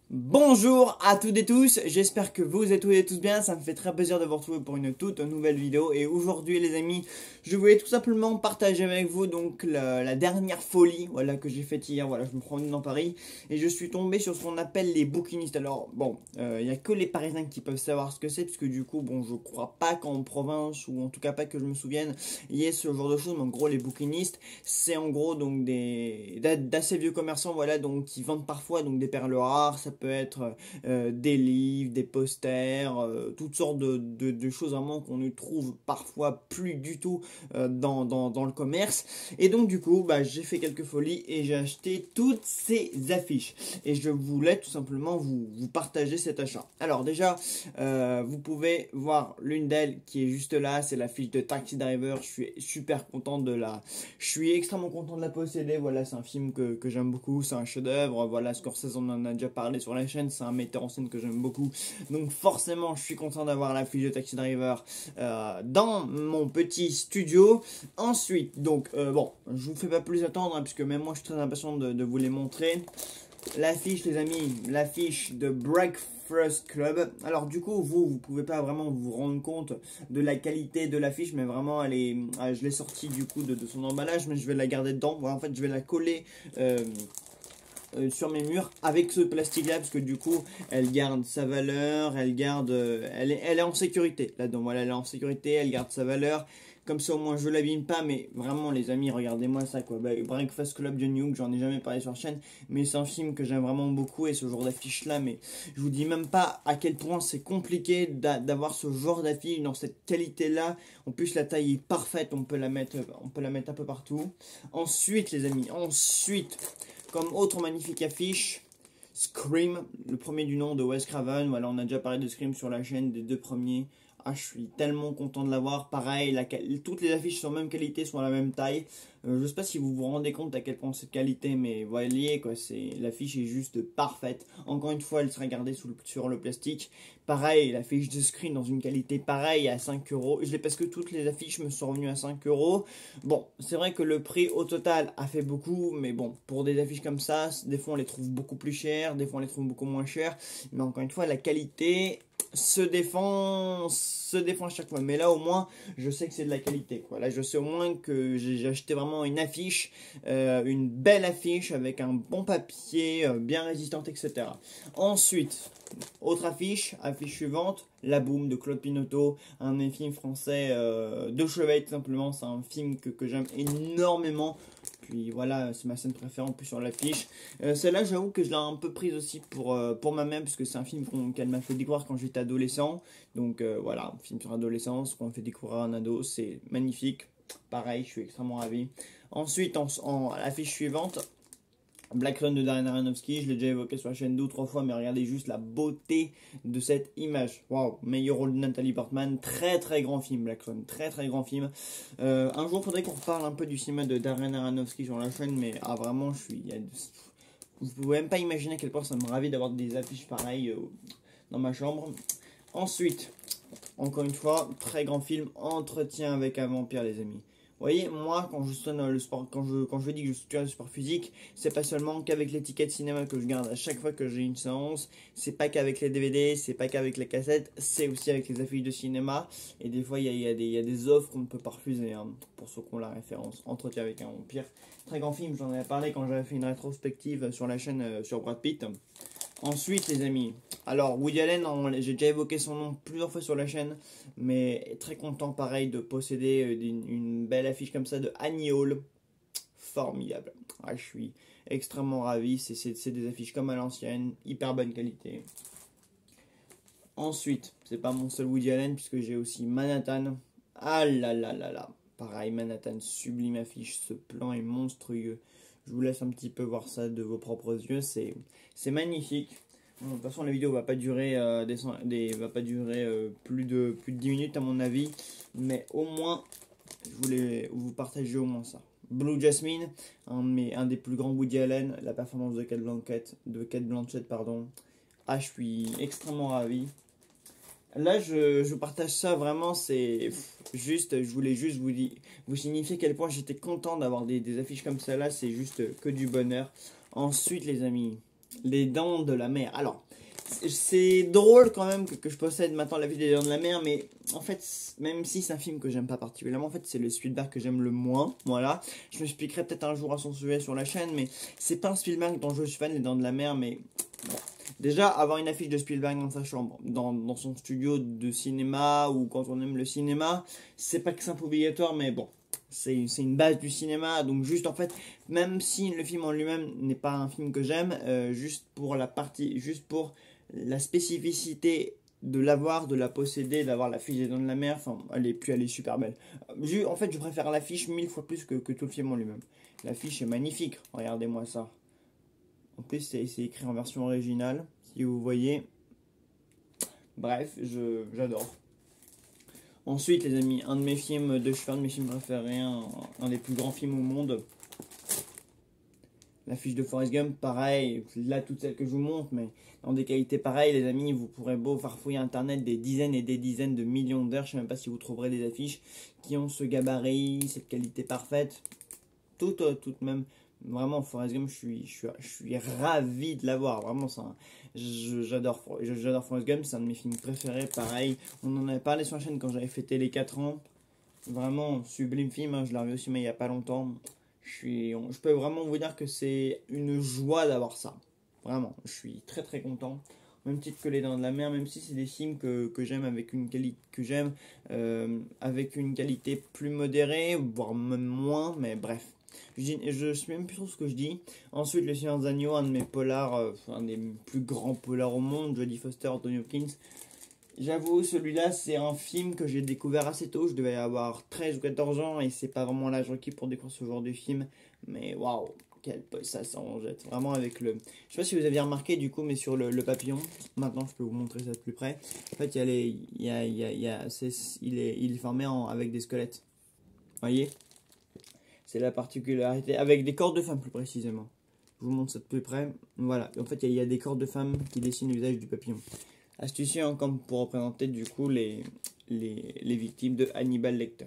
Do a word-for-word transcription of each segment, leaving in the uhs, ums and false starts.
Bonjour à toutes et tous, j'espère que vous êtes tous et tous bien, ça me fait très plaisir de vous retrouver pour une toute nouvelle vidéo. Et aujourd'hui les amis, je voulais tout simplement partager avec vous donc la, la dernière folie voilà, que j'ai faite hier. Voilà, je me promenais dans Paris et je suis tombé sur ce qu'on appelle les bouquinistes. Alors bon, il euh, n'y a que les Parisiens qui peuvent savoir ce que c'est, puisque du coup, bon, je crois pas qu'en province, ou en tout cas pas que je me souvienne, il y ait ce genre de choses. Mais en gros, les bouquinistes, c'est en gros donc des d'assez vieux commerçants, voilà, donc qui vendent parfois donc des perles rares. Ça peut être euh, des livres, des posters, euh, toutes sortes de, de, de choses vraiment qu'on ne trouve parfois plus du tout euh, dans, dans, dans le commerce. Et donc du coup, bah, j'ai fait quelques folies et j'ai acheté toutes ces affiches. Et je voulais tout simplement vous, vous partager cet achat. Alors déjà, euh, vous pouvez voir l'une d'elles qui est juste là, c'est l'affiche de Taxi Driver. Je suis super content de la... Je suis extrêmement content de la posséder. Voilà, c'est un film que, que j'aime beaucoup, c'est un chef-d'œuvre. Voilà, Scorsese, on en a déjà parlé sur la chaîne, c'est un metteur en scène que j'aime beaucoup. Donc forcément, je suis content d'avoir l'affiche de Taxi Driver euh, dans mon petit studio. Ensuite, donc, euh, bon, je vous fais pas plus attendre, hein, puisque même moi, je suis très impatient de, de vous les montrer. L'affiche, les amis, l'affiche de Breakfast Club. Alors du coup, vous, vous pouvez pas vraiment vous rendre compte de la qualité de l'affiche, mais vraiment, elle est, ah, je l'ai sortie du coup de, de son emballage, mais je vais la garder dedans. Voilà, en fait, je vais la coller euh, euh, sur mes murs avec ce plastique là, parce que du coup, elle garde sa valeur, elle garde, euh, elle est, elle est en sécurité là-dedans. Voilà, elle est en sécurité, elle garde sa valeur. Comme ça, au moins, je l'abîme pas. Mais vraiment, les amis, regardez-moi ça, quoi. Bah, Breakfast Club de New York, j'en ai jamais parlé sur la chaîne. Mais c'est un film que j'aime vraiment beaucoup. Et ce genre d'affiche-là, mais je vous dis même pas à quel point c'est compliqué d'avoir ce genre d'affiche dans cette qualité-là. En plus, la taille est parfaite. On peut la mettre, on peut la mettre un peu partout. Ensuite, les amis, ensuite, comme autre magnifique affiche, Scream, le premier du nom de Wes Craven. Voilà, on a déjà parlé de Scream sur la chaîne, des deux premiers. Ah, je suis tellement content de l'avoir. Pareil, la, toutes les affiches sont de même qualité, sont à la même taille. Euh, je ne sais pas si vous vous rendez compte à quel point c'est de qualité, mais voyez, quoi, c'est, l'affiche est juste parfaite. Encore une fois, elle sera gardée sous le, sur le plastique. Pareil, l'affiche de Screen dans une qualité pareille à cinq euros. Je l'ai parce que toutes les affiches me sont revenues à cinq euros. Bon, c'est vrai que le prix au total a fait beaucoup, mais bon, pour des affiches comme ça, des fois on les trouve beaucoup plus chères, des fois on les trouve beaucoup moins chères. Mais encore une fois, la qualité se défend se défend à chaque fois, mais là au moins je sais que c'est de la qualité, quoi. Là je sais au moins que j'ai acheté vraiment une affiche, euh, une belle affiche avec un bon papier, euh, bien résistante, etc. Ensuite, autre affiche, affiche suivante, La Boum de Claude Pinoteau, un des films français euh, de chevet, tout simplement. C'est un film que, que j'aime énormément. Puis voilà, c'est ma scène préférée en plus sur l'affiche. Euh, Celle-là, j'avoue que je l'ai un peu prise aussi pour, euh, pour ma mère, puisque c'est un film qu'elle m'a fait découvrir quand j'étais adolescent. Donc euh, voilà, un film sur l'adolescence, qu'on fait découvrir à un ado, c'est magnifique. Pareil, je suis extrêmement ravi. Ensuite, en, en l'affiche suivante, Black Run de Darren Aronofsky, je l'ai déjà évoqué sur la chaîne deux ou trois fois, mais regardez juste la beauté de cette image. Waouh, meilleur rôle de Nathalie Portman, très très grand film, Black Run, très très grand film. Euh, un jour, il faudrait qu'on reparle un peu du cinéma de Darren Aronofsky sur la chaîne, mais ah, vraiment, je suis. Vous pouvez même pas imaginer à quel point ça me ravit d'avoir des affiches pareilles euh, dans ma chambre. Ensuite, encore une fois, très grand film, Entretien avec un vampire, les amis. Vous voyez, moi, quand je soutiens le sport, quand je, quand je dis que je soutiens le sport physique, c'est pas seulement qu'avec les tickets de cinéma que je garde à chaque fois que j'ai une séance, c'est pas qu'avec les D V D, c'est pas qu'avec les cassettes, c'est aussi avec les affiches de cinéma. Et des fois, il y a, y, a y a des offres qu'on ne peut pas refuser, hein, pour ceux qui ont la référence. Entretien avec un vampire. Très grand film, j'en avais parlé quand j'avais fait une rétrospective sur la chaîne euh, sur Brad Pitt. Ensuite, les amis, alors Woody Allen, j'ai déjà évoqué son nom plusieurs fois sur la chaîne, mais très content pareil de posséder une, une belle affiche comme ça de Annie Hall. Formidable. Ah, je suis extrêmement ravi, c'est des affiches comme à l'ancienne, hyper bonne qualité. Ensuite, c'est pas mon seul Woody Allen puisque j'ai aussi Manhattan. Ah là là là là. Pareil, Manhattan, sublime affiche, ce plan est monstrueux. Je vous laisse un petit peu voir ça de vos propres yeux, c'est magnifique. Bon, de toute façon, la vidéo va pas durer, euh, des, des, va pas durer euh, plus, de, plus de dix minutes à mon avis, mais au moins, je voulais vous partager au moins ça. Blue Jasmine, un, mais, un des plus grands Woody Allen, la performance de Cate Blanchett, de Cate Blanchett, pardon. Ah, je suis extrêmement ravi. Là, je, je partage ça vraiment, c'est juste, je voulais juste vous, dire, vous signifier à quel point j'étais content d'avoir des, des affiches comme ça là, c'est juste que du bonheur. Ensuite, les amis, Les Dents de la Mer. Alors, c'est drôle quand même que, que je possède maintenant La Vie des Dents de la Mer, mais en fait, même si c'est un film que j'aime pas particulièrement, en fait, c'est le Spielberg que j'aime le moins. Voilà, je m'expliquerai peut-être un jour à son sujet sur la chaîne, mais c'est pas un Spielberg dont je suis fan, Les Dents de la Mer, mais bon. Déjà, avoir une affiche de Spielberg dans sa chambre, dans, dans son studio de cinéma, ou quand on aime le cinéma, c'est pas que c'est un peu obligatoire, mais bon. C'est une base du cinéma, donc juste en fait, même si le film en lui-même n'est pas un film que j'aime, euh, juste pour la partie, juste pour la spécificité de l'avoir, de la posséder, d'avoir l'affiche des Dents de la Mer, enfin, elle est, puis elle est super belle. Je, en fait, je préfère l'affiche mille fois plus que, que tout le film en lui-même. L'affiche est magnifique, regardez-moi ça. En plus, c'est écrit en version originale, si vous voyez. Bref, j'adore. Ensuite, les amis, un de mes films de cheval, un de mes films préférés, un, un des plus grands films au monde. L'affiche de Forrest Gump, pareil, là, toutes celles que je vous montre, mais dans des qualités pareilles, les amis, vous pourrez beau farfouiller Internet des dizaines et des dizaines de millions d'heures, je ne sais même pas si vous trouverez des affiches qui ont ce gabarit, cette qualité parfaite, toutes, euh, toutes même. Vraiment, Forrest Gump, je suis, je suis, je suis ravi de l'avoir. Vraiment, ça, j'adore j'adore Forrest Gump, c'est un de mes films préférés. Pareil, on en avait parlé sur la chaîne quand j'avais fêté les quatre ans. Vraiment, sublime film, hein, je l'ai revu aussi, mais il n'y a pas longtemps. Je, suis, je peux vraiment vous dire que c'est une joie d'avoir ça. Vraiment, je suis très très content. Même titre que Les Dents de la Mer, même si c'est des films que, que j'aime avec une qualité que j'aime euh, avec une qualité plus modérée, voire même moins, mais bref. Je, je sais même plus trop ce que je dis. Ensuite, Le Seigneur des Agneaux, un de mes polars, euh, un des plus grands polars au monde, Jodie Foster, Anthony Hopkins. J'avoue, celui-là, c'est un film que j'ai découvert assez tôt. Je devais avoir treize ou quatorze ans et c'est pas vraiment l'âge requis pour découvrir ce genre de film. Mais waouh, quel ça s'en jette. Vraiment avec le... Je sais pas si vous avez remarqué du coup, mais sur le, le papillon, maintenant je peux vous montrer ça de plus près. En fait, il y a les... Il, y a, il, y a, il, y a, est, il, est, il est formé en, avec des squelettes. Voyez? C'est la particularité. Avec des corps de femmes plus précisément. Je vous montre ça de plus près. Voilà. En fait, il y, y a des corps de femmes qui dessinent le visage du papillon. Astucieux hein, comme pour représenter du coup les, les, les victimes de Hannibal Lecter.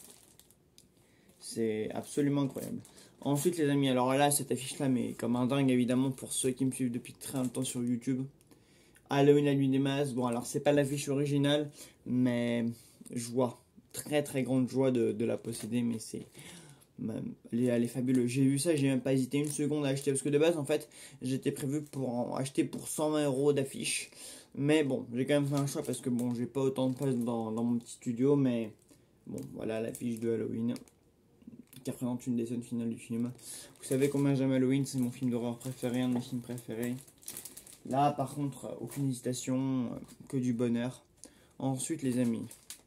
C'est absolument incroyable. Ensuite les amis, alors là cette affiche là mais comme un dingue évidemment pour ceux qui me suivent depuis très longtemps sur YouTube. Halloween la nuit des masques. Bon alors c'est pas l'affiche originale mais joie. Très très grande joie de, de la posséder mais c'est... Elle est, elle est fabuleuse. J'ai vu ça, j'ai même pas hésité une seconde à acheter parce que de base en fait j'étais prévu pour en acheter pour cent vingt euros d'affiche. Mais bon, j'ai quand même fait un choix parce que bon, j'ai pas autant de place dans, dans mon petit studio, mais bon, voilà l'affiche de Halloween qui représente une des scènes finales du film. Vous savez combien j'aime Halloween, c'est mon film d'horreur préféré, un de mes films préférés. Là, par contre, aucune hésitation, que du bonheur. Ensuite, les amis.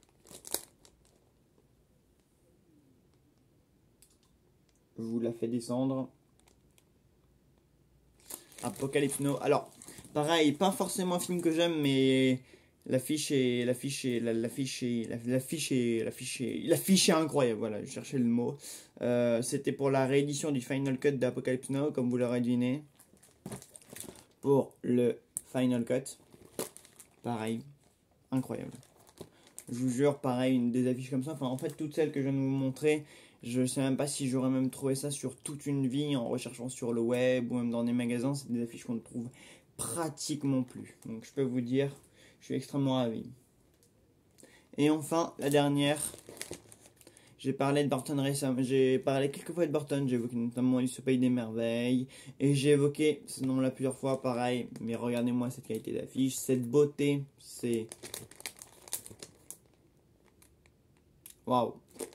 Je vous la fais descendre. Apocalypse Now. Alors, pareil, pas forcément un film que j'aime, mais l'affiche est, l'affiche est, l'affiche est, l'affiche est, l'affiche est, l'affiche est incroyable. Voilà, je cherchais le mot. Euh, C'était pour la réédition du Final Cut d'Apocalypse Now, comme vous l'aurez deviné. Pour le Final Cut, pareil, incroyable. Je vous jure, pareil, une des affiches comme ça. Enfin, en fait, toutes celles que je viens de vous montrer. Je sais même pas si j'aurais même trouvé ça sur toute une vie en recherchant sur le web ou même dans des magasins. C'est des affiches qu'on ne trouve pratiquement plus. Donc je peux vous dire, je suis extrêmement ravi. Et enfin, la dernière. J'ai parlé de Burton récemment. J'ai parlé quelques fois de Burton. J'ai évoqué notamment Alice au Pays des Merveilles. Et j'ai évoqué ce nom-là plusieurs fois. Pareil. Mais regardez-moi cette qualité d'affiche. Cette beauté. C'est... Waouh.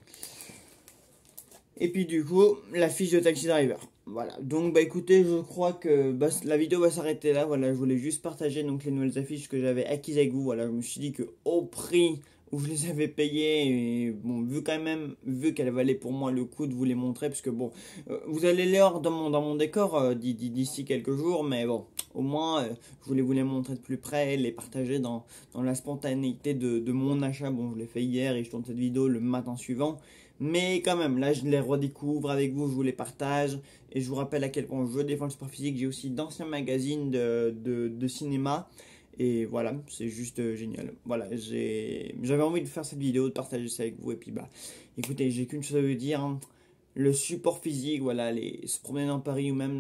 Et puis du coup, la fiche de Taxi Driver. Voilà, donc bah écoutez, je crois que bah, la vidéo va s'arrêter là. Voilà, je voulais juste partager donc les nouvelles affiches que j'avais acquises avec vous. Voilà, je me suis dit que au prix où je les avais payées, et bon, vu quand même, vu qu'elles valaient pour moi le coup de vous les montrer, parce que bon, euh, vous allez les voir dans mon, dans mon décor euh, d'ici quelques jours, mais bon, au moins, euh, je voulais vous les montrer de plus près, les partager dans, dans la spontanéité de, de mon achat. Bon, je l'ai fait hier et je tourne cette vidéo le matin suivant. Mais quand même, là je les redécouvre avec vous, je vous les partage. Et je vous rappelle à quel point je défends le sport physique. J'ai aussi d'anciens magazines de, de, de cinéma. Et voilà, c'est juste euh, génial. Voilà, j'avais envie de faire cette vidéo, de partager ça avec vous. Et puis bah, écoutez, j'ai qu'une chose à vous dire. Hein. Le support physique, voilà, les, se promener dans Paris ou même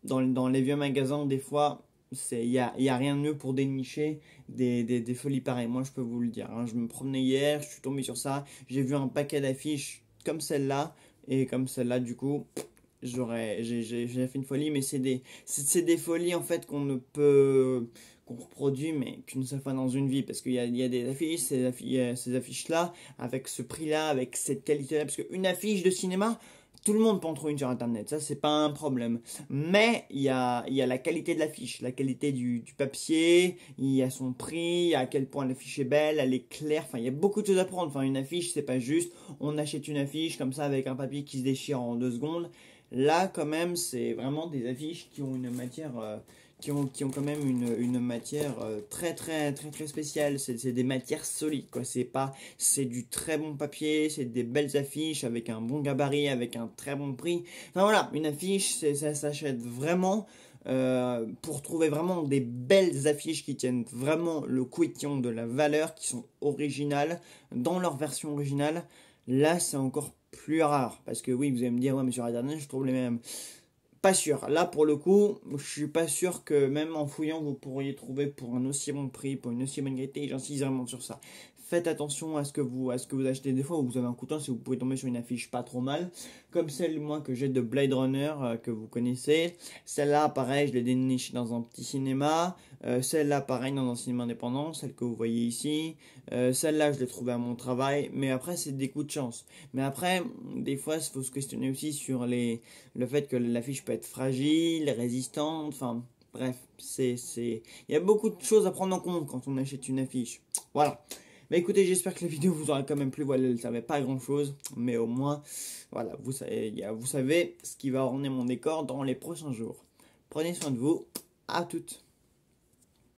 dans, dans les vieux magasins, des fois, il n'y a, y a rien de mieux pour dénicher des, des, des folies pareilles. Moi, je peux vous le dire, hein. Je me promenais hier, je suis tombé sur ça, j'ai vu un paquet d'affiches comme celle-là, et comme celle-là, du coup, j'aurais, j'ai, j'ai, j'ai fait une folie, mais c'est des, c'est, c'est des folies, en fait, qu'on ne peut, qu'on reproduit, mais qu'une seule fois dans une vie, parce qu'il y a, il y a des affiches, ces, affiches, ces affiches-là, avec ce prix-là, avec cette qualité-là, parce qu'une affiche de cinéma, tout le monde peut en trouver une sur internet, ça c'est pas un problème. Mais il y a, il y a la qualité de l'affiche, la qualité du, du papier, il y a son prix, à quel point l'affiche est belle, elle est claire, enfin il y a beaucoup de choses à prendre. Enfin une affiche c'est pas juste, on achète une affiche comme ça avec un papier qui se déchire en deux secondes. Là quand même c'est vraiment des affiches qui ont une matière... Euh, Qui ont, qui ont quand même une, une matière euh, très très très très spéciale. C'est, c'est des matières solides quoi. C'est pas, c'est du très bon papier, c'est des belles affiches avec un bon gabarit, avec un très bon prix. Enfin voilà, une affiche, c'est, ça s'achète vraiment euh, pour trouver vraiment des belles affiches qui tiennent vraiment le coup et qui ont de la valeur, qui sont originales dans leur version originale. Là, c'est encore plus rare parce que oui, vous allez me dire ouais, mais sur internet, je trouve les mêmes. Pas sûr. Là, pour le coup, je suis pas sûr que même en fouillant, vous pourriez trouver pour un aussi bon prix, pour une aussi bonne qualité. J'insiste vraiment sur ça. Faites attention à ce que vous, à ce que vous achetez. Des fois, vous avez un coup de temps, si vous pouvez tomber sur une affiche pas trop mal, comme celle moi que j'ai de Blade Runner euh, que vous connaissez. Celle-là, pareil, je l'ai dénichée dans un petit cinéma. Euh, celle-là, pareil, dans un cinéma indépendant, celle que vous voyez ici. Euh, celle-là, je l'ai trouvée à mon travail. Mais après, c'est des coups de chance. Mais après, des fois, il faut se questionner aussi sur les, le fait que l'affiche peut être fragile, résistante, enfin. Bref, c'est, c'est, il y a beaucoup de choses à prendre en compte quand on achète une affiche. Voilà. Mais écoutez, j'espère que la vidéo vous aura quand même plu. Voilà, elle ne savait pas grand chose, mais au moins, voilà, vous savez, vous savez ce qui va orner mon décor dans les prochains jours. Prenez soin de vous, à toutes.